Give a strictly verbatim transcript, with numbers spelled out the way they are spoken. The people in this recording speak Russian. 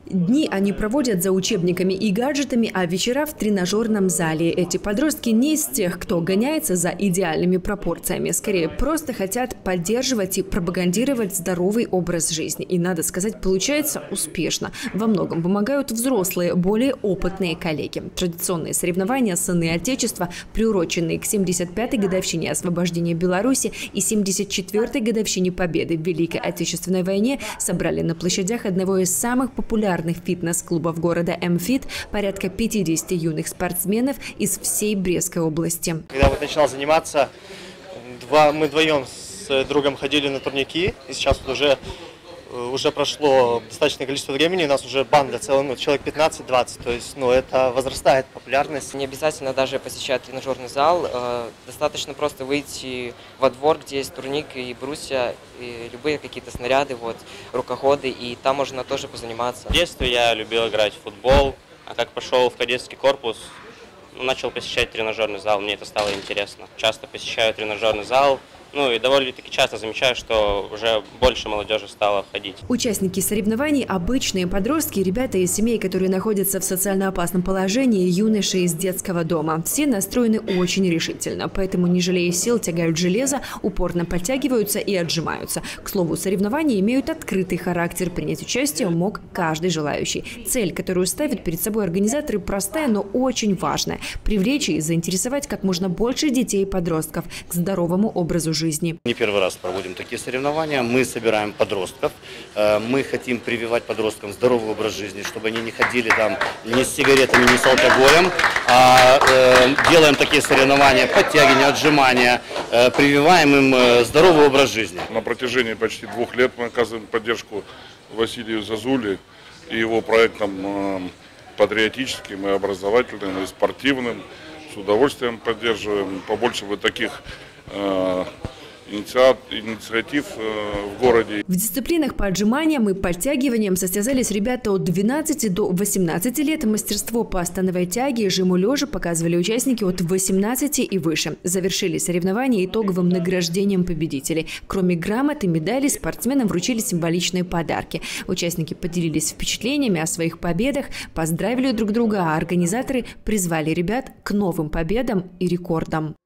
Дни они проводят за учебниками и гаджетами, а вечера в тренажерном зале. Эти подростки не из тех, кто гоняется за идеальными пропорциями. Скорее, просто хотят поддерживать и пропагандировать здоровый образ жизни. И, надо сказать, получается успешно. Во многом помогают взрослые, более опытные коллеги. Традиционные соревнования «Сыны Отечества», приуроченные к семьдесят пятой годовщине освобождения Беларуси и семьдесят четвёртой годовщине победы в Великой Отечественной войне, собрали на площадях одного из самых популярных фитнес-клубов города МФИТ порядка пятидесяти юных спортсменов из всей Брестской области. Когда вот начинал заниматься, два, мы вдвоем с другом ходили на турники, и сейчас вот уже, уже прошло достаточное количество времени, у нас уже банда целая, ну, человек пятнадцать-двадцать, то есть ну, это возрастает популярность. Не обязательно даже посещать тренажерный зал, достаточно просто выйти во двор, где есть турник и брусья, и любые какие-то снаряды, вот, рукоходы, и там можно тоже позаниматься. В детстве я любил играть в футбол, а как пошел в кадетский корпус, ну, начал посещать тренажерный зал, мне это стало интересно. Часто посещаю тренажерный зал. Ну и довольно-таки часто замечаю, что уже больше молодежи стало ходить. Участники соревнований – обычные подростки, ребята из семей, которые находятся в социально опасном положении, юноши из детского дома. Все настроены очень решительно, поэтому, не жалея сил, тягают железо, упорно подтягиваются и отжимаются. К слову, соревнования имеют открытый характер. Принять участие мог каждый желающий. Цель, которую ставят перед собой организаторы, простая, но очень важная – привлечь и заинтересовать как можно больше детей и подростков к здоровому образу жизни. Не первый раз проводим такие соревнования. Мы собираем подростков. Мы хотим прививать подросткам здоровый образ жизни, чтобы они не ходили там ни с сигаретами, ни с алкоголем. А делаем такие соревнования, подтягивания, отжимания, прививаем им здоровый образ жизни. На протяжении почти двух лет мы оказываем поддержку Василию Зазуле и его проектам патриотическим, и образовательным, и спортивным. С удовольствием поддерживаем. Побольше вот таких инициатив в городе. В дисциплинах по отжиманиям и подтягиваниям состязались ребята от двенадцати до восемнадцати лет. Мастерство по становой тяге и жиму лежа показывали участники от восемнадцати и выше. Завершили соревнования итоговым награждением победителей. Кроме грамот и медалей, спортсменам вручили символичные подарки. Участники поделились впечатлениями о своих победах, поздравили друг друга, а организаторы призвали ребят к новым победам и рекордам.